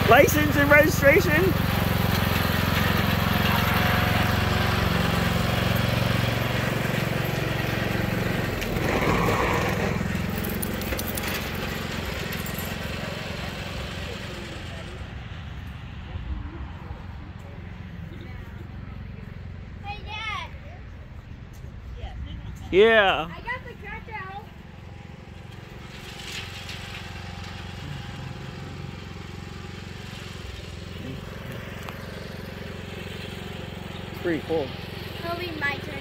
License and registration? Hey, Dad. Yeah. I got the tractor out. It's pretty cool. It'll be my turn.